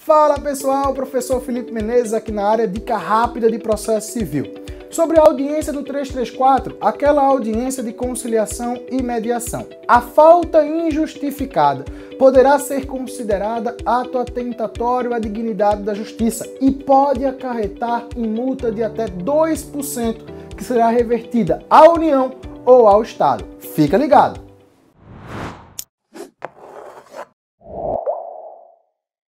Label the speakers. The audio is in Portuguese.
Speaker 1: Fala pessoal, professor Felipe Menezes aqui na área Dica Rápida de Processo Civil. Sobre a audiência do 334, aquela audiência de conciliação e mediação. A falta injustificada poderá ser considerada ato atentatório à dignidade da justiça e pode acarretar em multa de até 2%, que será revertida à União ou ao Estado. Fica ligado!